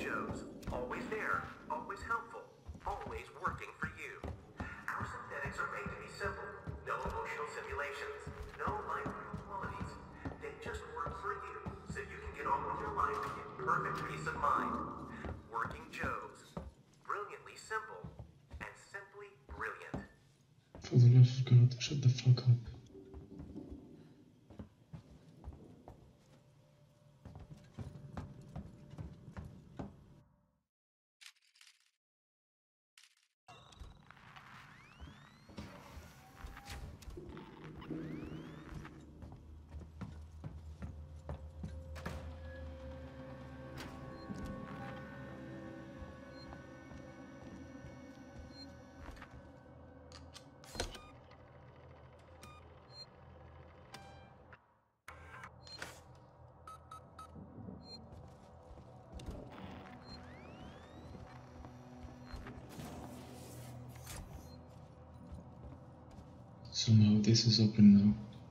Joes. Always there, always helpful, always working for you. Our synthetics are made to be simple. No emotional simulations, no life-real qualities. They just work for you, so you can get on with your life and get perfect peace of mind. Working Joes. Brilliantly simple, and simply brilliant. For the love of God, shut the fuck up. Somehow this is open now.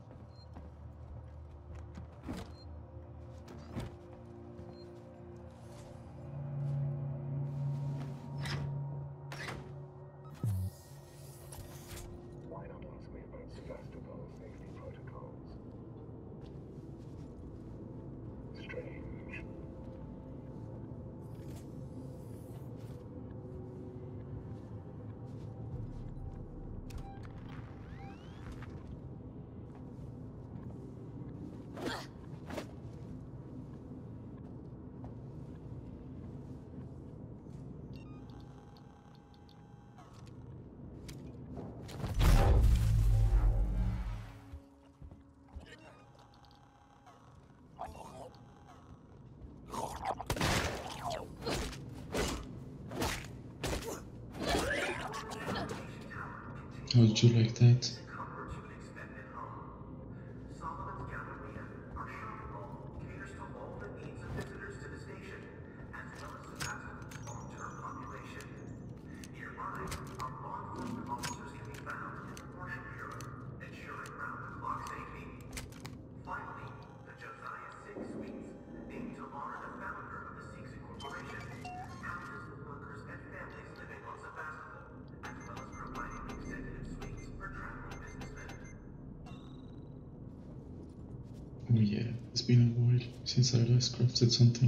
Why not ask me about Sevastopol safety protocols? Strange. How did you like that? Comforts you would expect at home. Solomon's Galleria, our shopping mall, caters to all the needs of visitors to the station, as well as Sevastopol's long-term population. Nearby, our law enforcement officers can be found in the Marshal Bureau, ensuring round-the-clock safety. Finally, the Josiah 6 Suites, named to honor the founder of the Sikhs Incorporation, houses the workers and families living on Sevastopol, as well as providing executive suites for traveling businessmen. Oh yeah, it's been a while since I last crafted something.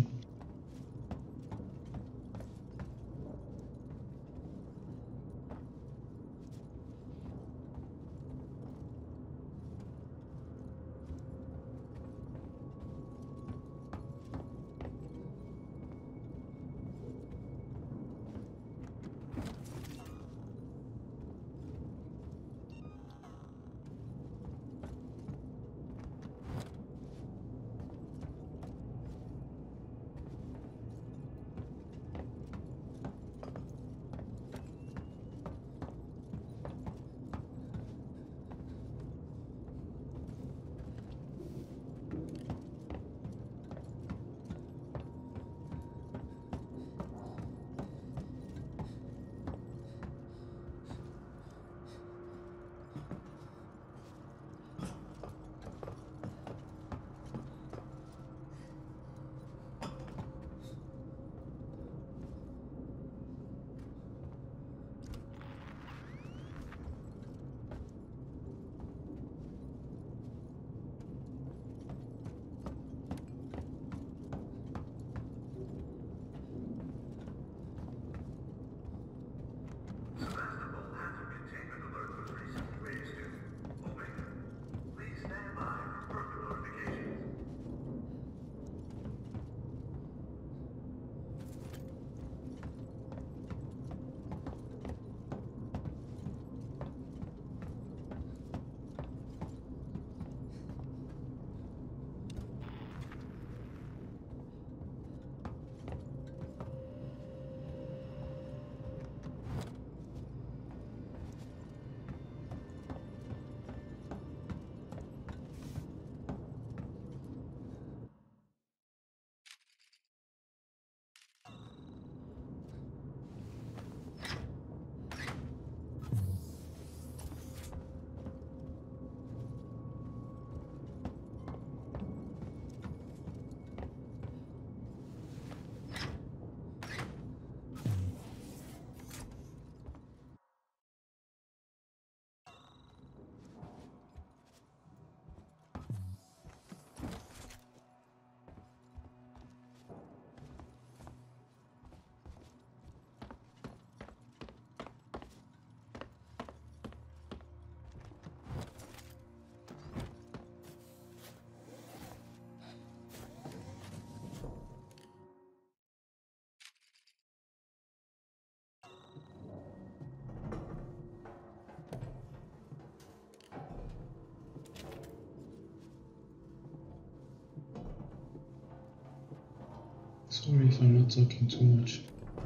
Sorry if I'm not talking too much.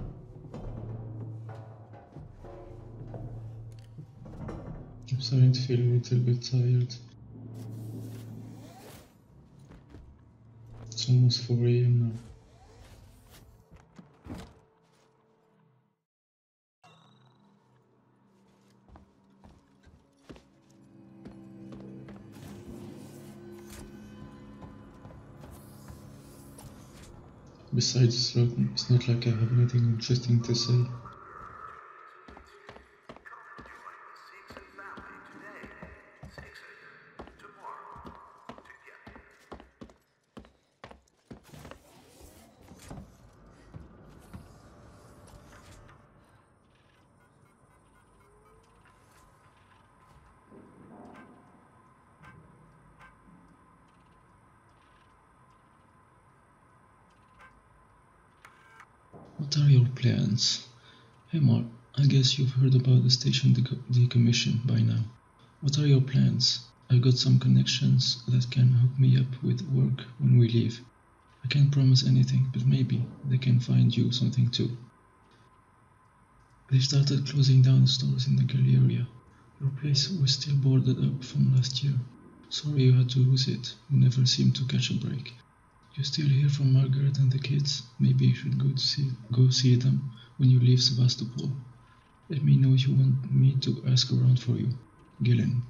I'm starting to feel a little bit tired. It's almost 4 AM now. Besides, it's not like I have anything interesting to say. What are your plans? Hey Mark, I guess you've heard about the station decommission by now. What are your plans? I've got some connections that can hook me up with work when we leave. I can't promise anything, but maybe they can find you something too. They've started closing down the stores in the galley area. Your place was still boarded up from last year. Sorry you had to lose it. You never seemed to catch a break. You still hear from Margaret and the kids? Maybe you should go see them when you leave Sevastopol. Let me know if you want me to ask around for you. Gillen.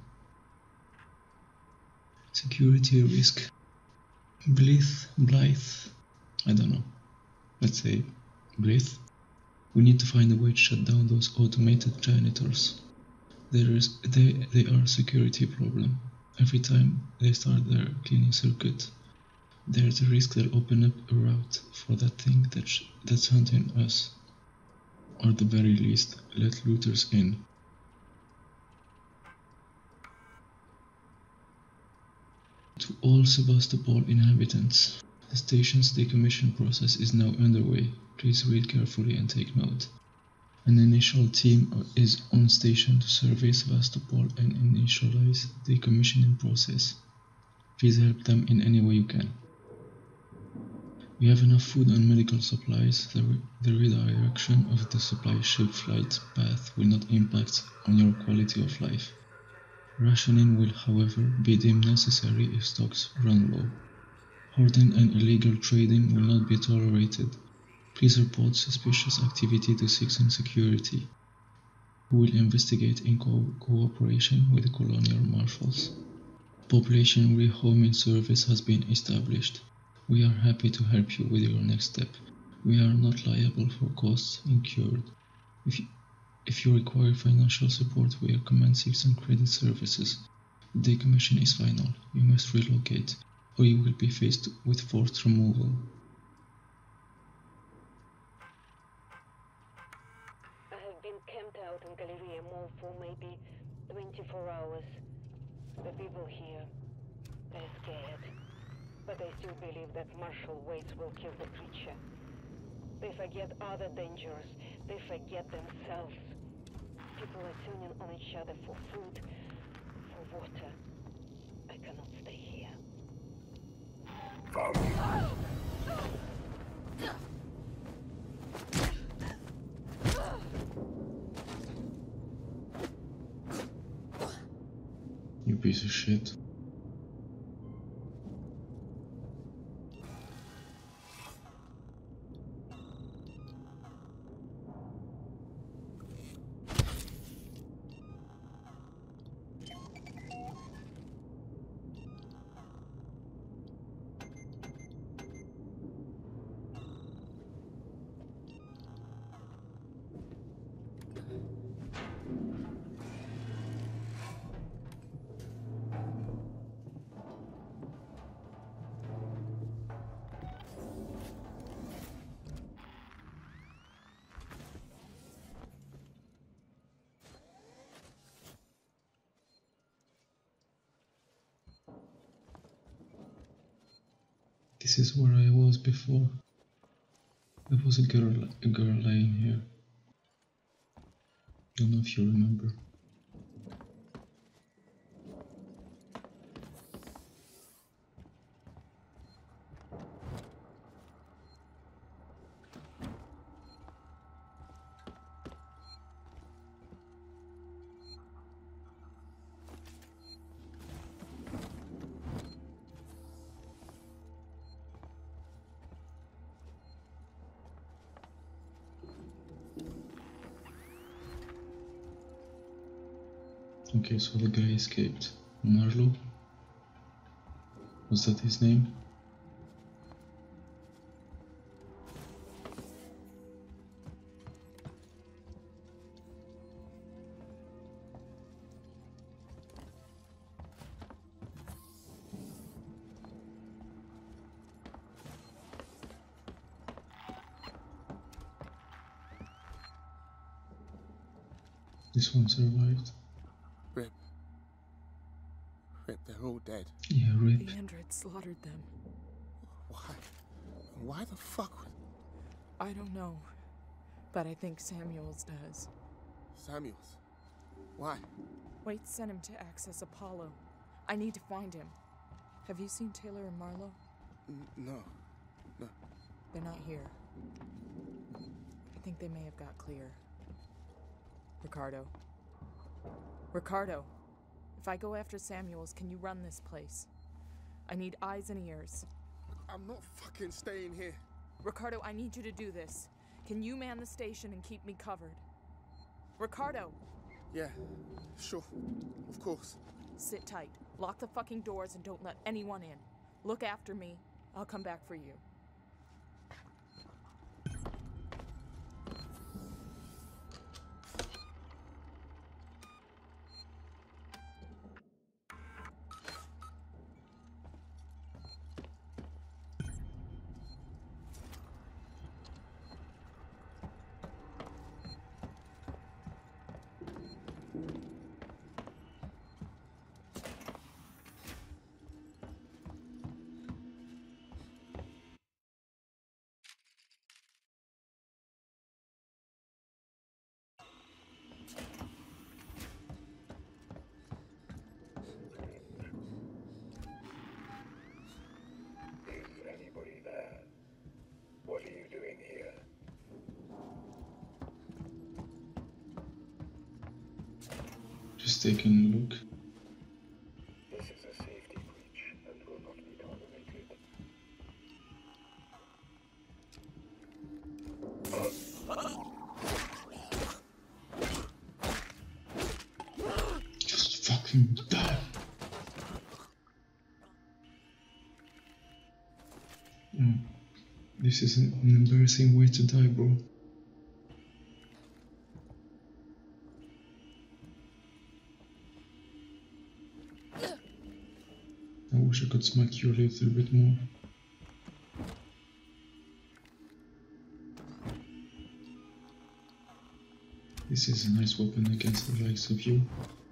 Security risk. Blythe. I don't know. Let's say Blythe. We need to find a way to shut down those automated janitors. They are a security problem. Every time they start their cleaning circuit, there's a risk they'll open up a route for that thing that's hunting us. Or at the very least, let looters in. To all Sevastopol inhabitants, the station's decommission process is now underway. Please read carefully and take note. An initial team is on station to survey Sevastopol and initialize the decommissioning process. Please help them in any way you can. We have enough food and medical supplies. The redirection of the supply ship flight path will not impact on your quality of life. Rationing will, however, be deemed necessary if stocks run low. Hoarding and illegal trading will not be tolerated. Please report suspicious activity to Sixon Security, who will investigate in cooperation with the colonial marshals. Population rehoming service has been established. We are happy to help you with your next step. We are not liable for costs incurred. If you require financial support, we recommend Sixon Credit Services. The decommission is final. You must relocate, or you will be faced with forced removal. I have been camped out in Galleria Mall for maybe 24 hours. The people here, they're scared. But they still believe that Marshal Waits will kill the creature. They forget other dangers. They forget themselves. People are tuning on each other for food, for water. I cannot stay here. You piece of shit. This is where I was before. There was a girl lying here. Don't know if you remember. Okay, so the guy escaped. Marlowe? Was that his name? This one survived. Rip, they're all dead. Yeah, Rip. The android slaughtered them. Why? Why the fuck would... I don't know, but I think Samuels does. Samuels? Why? Wait sent him to access Apollo. I need to find him. Have you seen Taylor and Marlowe? No. They're not here. I think they may have got clear. Ricardo, if I go after Samuels, can you run this place? I need eyes and ears. I'm not fucking staying here. Ricardo, I need you to do this. Can you man the station and keep me covered? Ricardo! Yeah, sure. Of course. Sit tight. Lock the fucking doors and don't let anyone in. Look after me. I'll come back for you. Is anybody there? What are you doing here? Just taking a look. This is a safety breach and will not be tolerated. Just fucking die. This is an embarrassing way to die, bro. I wish I could smack you a little bit more. This is a nice weapon against the likes of you.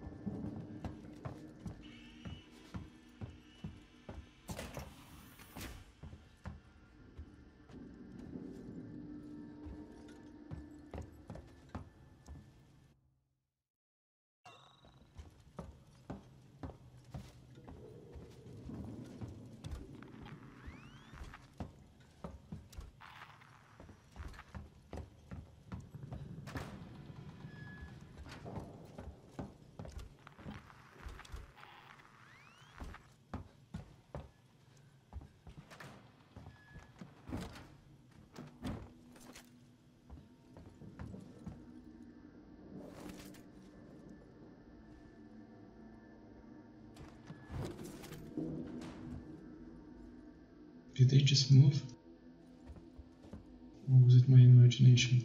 Did they just move? Or was it my imagination?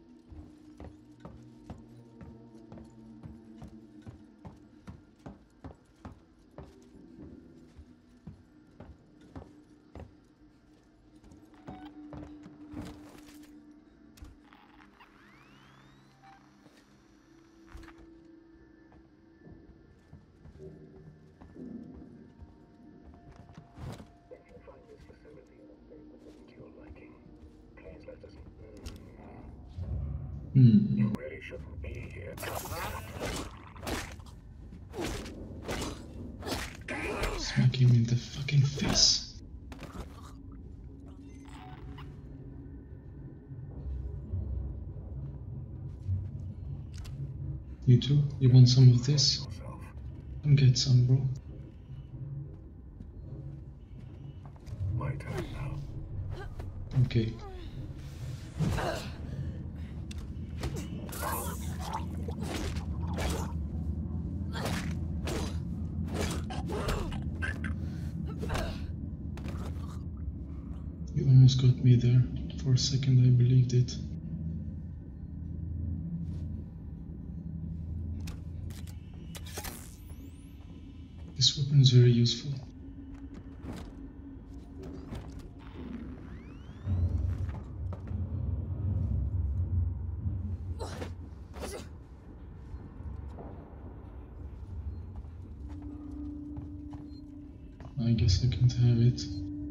If you find this facility unsafe and to your liking, please let us know. You really shouldn't be here. Smack him in the fucking face. You too? You want some of this? Yourself. Come get some, bro. My turn now. Okay. almost got me there. For a second I believed it. This weapon is very useful. I guess I can't have it.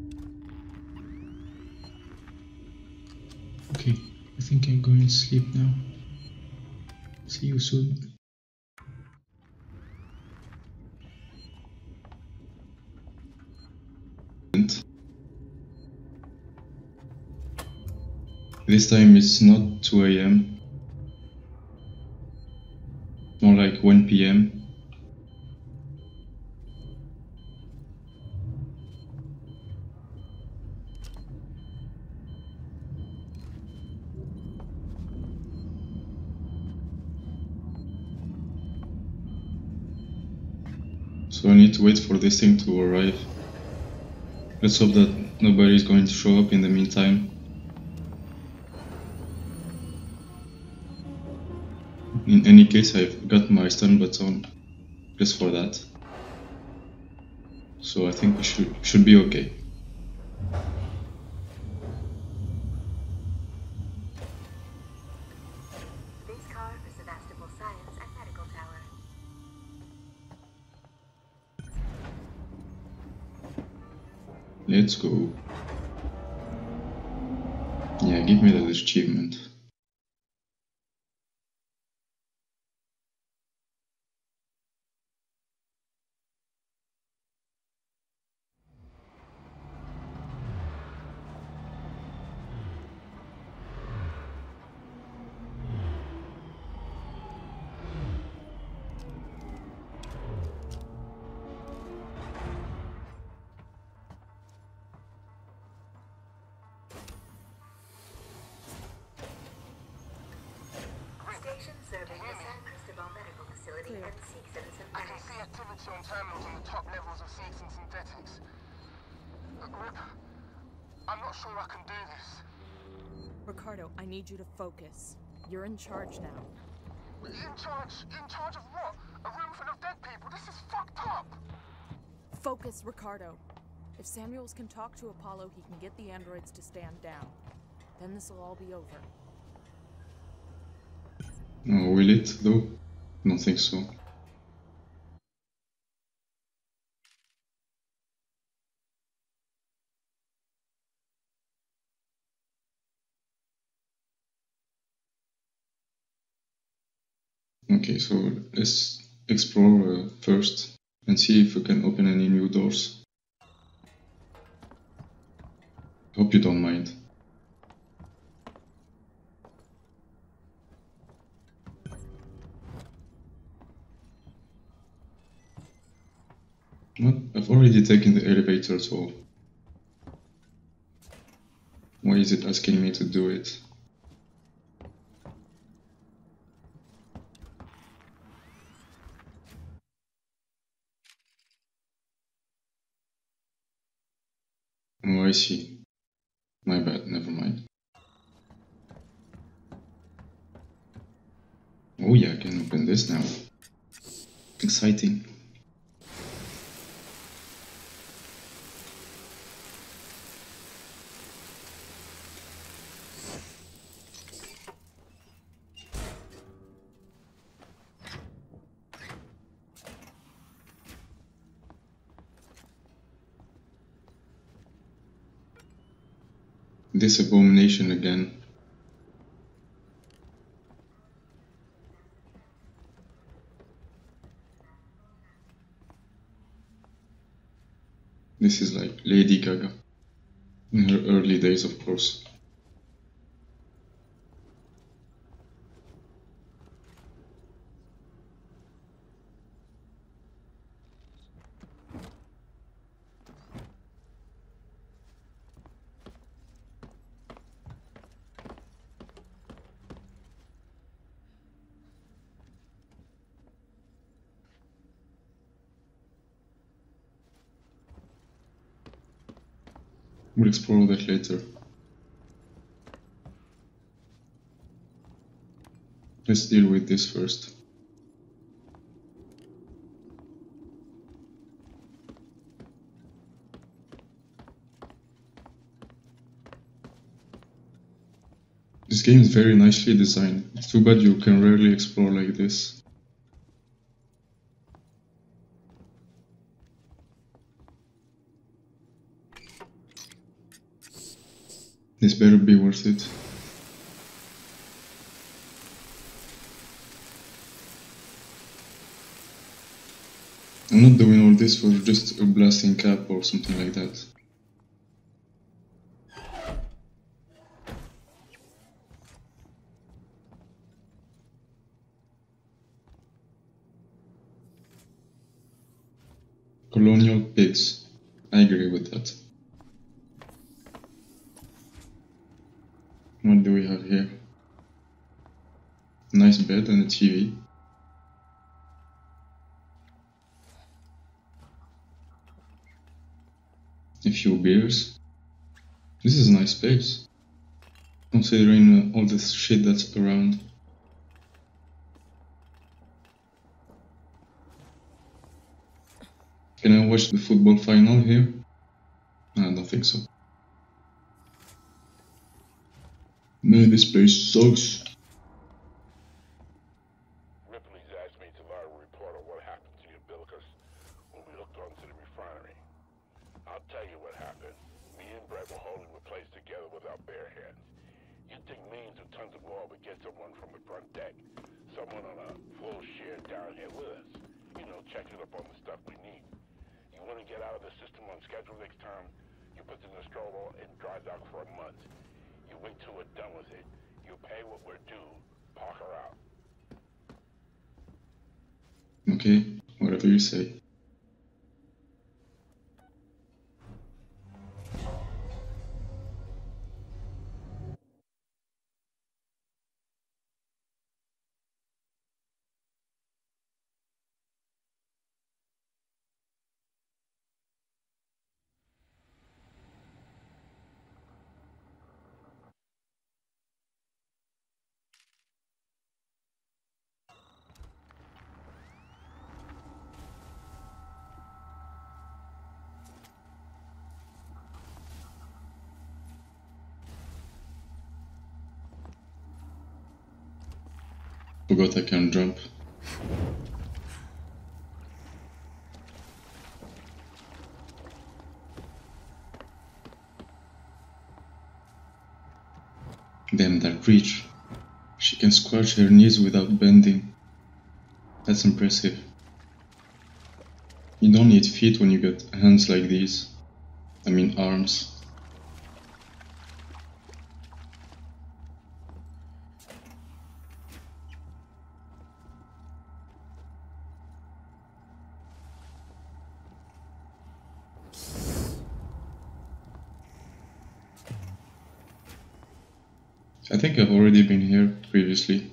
Okay, I think I'm going to sleep now. See you soon. This time it's not 2 AM, more like 1 PM. So I need to wait for this thing to arrive. Let's hope that nobody is going to show up in the meantime. In any case, I've got my stun button just for that. So I think we should be okay. This car for Sevastopol Science and Medical Tower. Let's go. Yeah, give me that achievement. Station serving the San Cristobal Medical Facility and Seeks and I can Synthetics. see activity on terminals on the top levels of Seeks and Synthetics. Rip, I'm not sure I can do this. Ricardo, I need you to focus. You're in charge now. In charge? In charge of what? A room full of dead people? This is fucked up! Focus, Ricardo. If Samuels can talk to Apollo, he can get the androids to stand down. Then this will all be over. Oh, will it though? Don't think so. Okay, so let's explore first and see if we can open any new doors. Hope you don't mind. What? I've already taken the elevator, so why is it asking me to do it? Oh, I see. My bad, never mind. Oh yeah, I can open this now. Exciting. This abomination again. This is like Lady Gaga. In her early days, of course. We'll explore that later. Let's deal with this first. This game is very nicely designed. It's too bad you can rarely explore like this. This better be worth it. I'm not doing all this for just a blasting cap or something like that. Colonial pigs. I agree with that. What do we have here? Nice bed and a TV. A few beers. This is a nice place, considering all this shit that's around. Can I watch the football final here? I don't think so. Man, this place sucks. Ripley's asked me to log a report on what happened to the umbilicus when we hooked onto the refinery. I'll tell you what happened. Me and Brett were holding the place together with our bare hands. You'd think millions of tons of oil would get someone from the front deck, someone on a full share down here with us. You know, checking up on the stuff we need. You want to get out of the system on schedule next time? You put the Nostromo in dry dock for a month. You wait till we're done with it. You pay what we're due. Park her out. Okay, whatever you say. Forgot I can jump. Damn that reach. She can squash her knees without bending. That's impressive. You don't need feet when you get hands like these. I mean arms. I think I've already been here previously.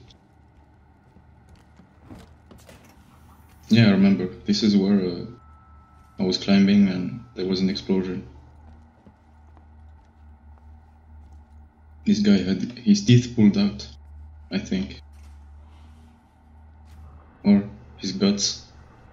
Yeah, I remember. This is where I was climbing and there was an explosion. This guy had his teeth pulled out, I think. Or his guts.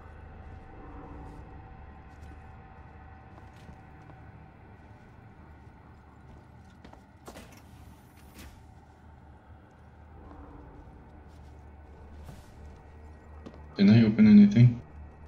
Can I open anything?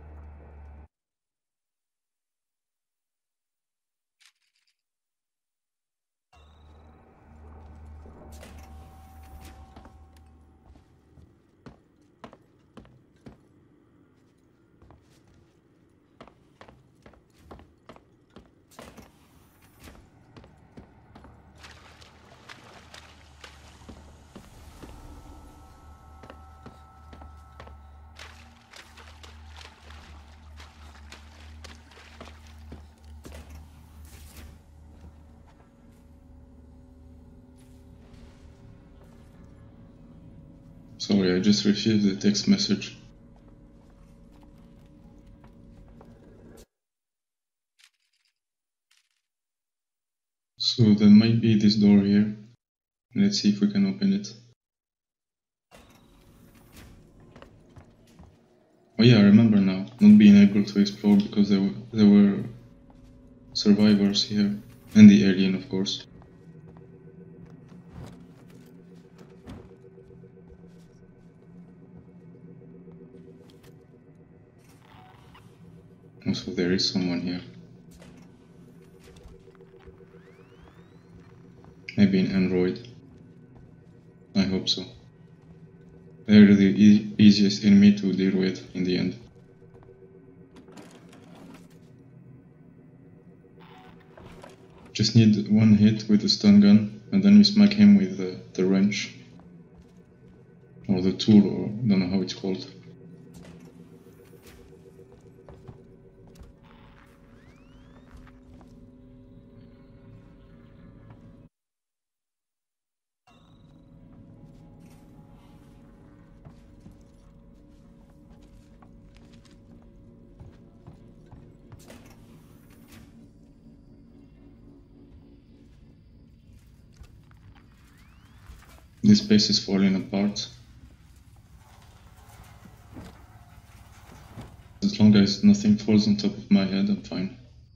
Sorry, I just received a text message. So there might be this door here. Let's see if we can open it. not being able to explore because there were survivors here, and the alien, of course. Also, there is someone here. Maybe an android. I hope so. They're the easiest enemy to deal with in the end. Just need one hit with the stun gun, and then you smack him with the wrench. Or the tool, or I don't know how it's called. This place is falling apart. As long as nothing falls on top of my head, I'm fine.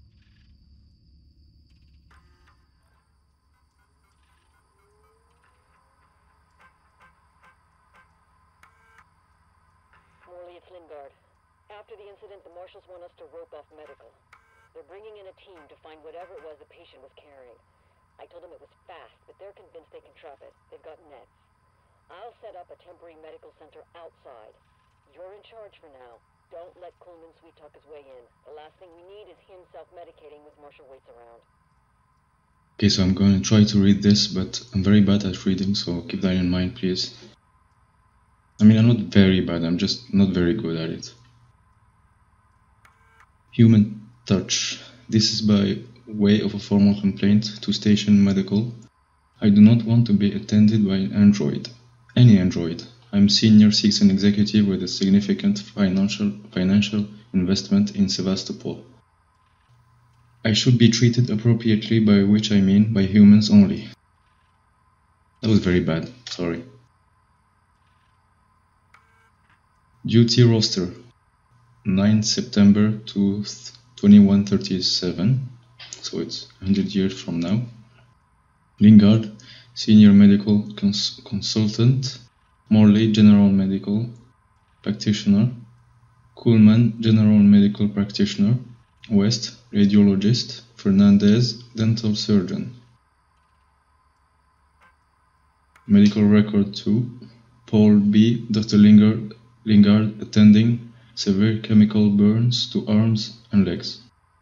Morley, it's Lingard. After the incident, the marshals want us to rope off medical. They're bringing in a team to find whatever it was the patient was carrying. I told them it was fast, but they're convinced they can trap it. They've got nets. I'll set up a temporary medical center outside. You're in charge for now. Don't let Coleman sweet talk his way in. The last thing we need is him self-medicating with Marshal Waits around. Okay, so I'm going to try to read this, but I'm very bad at reading, so keep that in mind, please. I mean, I'm not very bad, I'm just not very good at it. Human touch. This is by way of a formal complaint to Station Medical. I do not want to be attended by an android. Any android. I'm senior seasoned executive with a significant financial investment in Sevastopol. I should be treated appropriately, by which I mean by humans only. That was very bad, sorry. Duty roster 9 September to 2137, so it's 100 years from now. Lingard, Senior Medical Consultant. Morley, General Medical Practitioner. Kuhlman, General Medical Practitioner. West, Radiologist. Fernandez, Dental Surgeon. Medical Record 2. Paul B. Dr. Lingard attending. Severe chemical burns to arms and legs.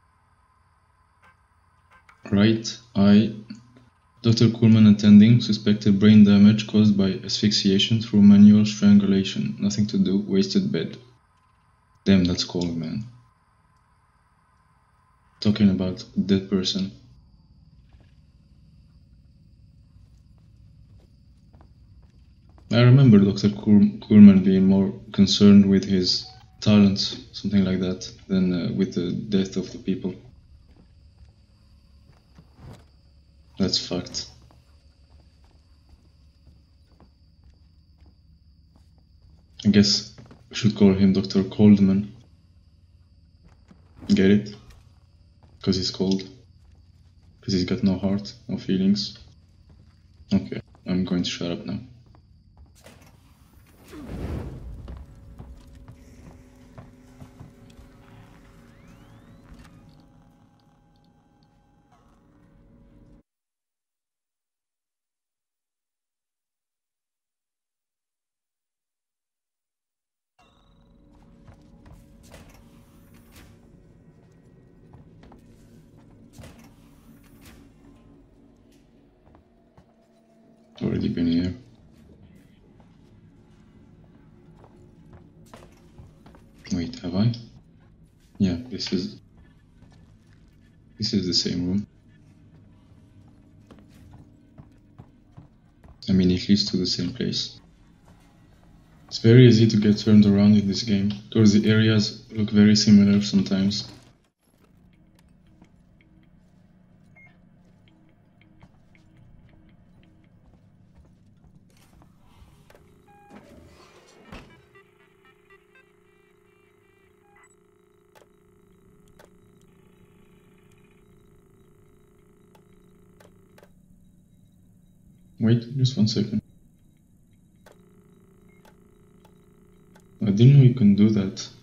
Right eye. Dr. Kuhlman attending, suspected brain damage caused by asphyxiation through manual strangulation. Nothing to do, wasted bed. Damn, that's cold, man. Talking about a dead person. I remember Dr. Kuhlman being more concerned with his talents, something like that, than with the death of the people. That's fucked. I guess I should call him Dr. Coldman. Get it? Because he's cold. Because he's got no heart, no feelings. Okay, I'm going to shut up now. Already been here. Wait, have I? Yeah, this is the same room. I mean, it leads to the same place. It's very easy to get turned around in this game, because the areas look very similar sometimes. Wait, just 1 second. I didn't know you can do that.